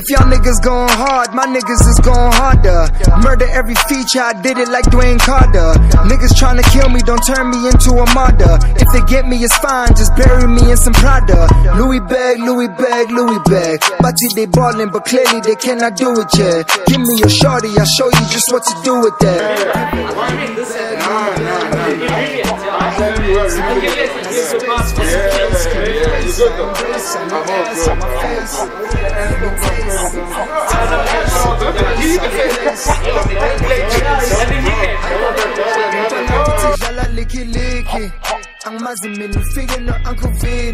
If y'all niggas going hard, my niggas is going harder. Murder every feature, I did it like Dwayne Carter. Niggas tryna kill me, don't turn me into a martyr. If they get me, it's fine, just bury me in some Prada. Louis bag, Louis bag, Louis bag. Bati they ballin', but clearly they cannot do it yet. Give me a shorty, I'll show you just what to do with that. Ang mazimin, figure na ang COVID.